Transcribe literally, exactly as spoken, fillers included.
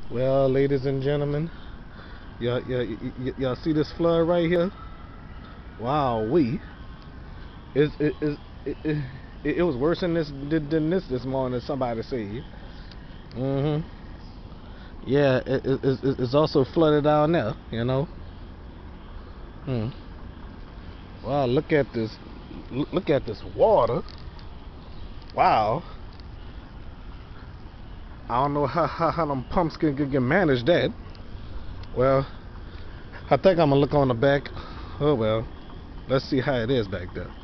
Well, ladies and gentlemen, y'all, y'all see this flood right here? Wow, we it it it, it, it, it was worse than this than this this morning. Somebody said. Mhm. Yeah, it, it, it, it's also flooded down there. You know. Hmm. Wow, look at this. Look at this water. Wow. I don't know how how, how them pumps can, can manage that. Well, I think I'm gonna look on the back. Oh well, let's see how it is back there.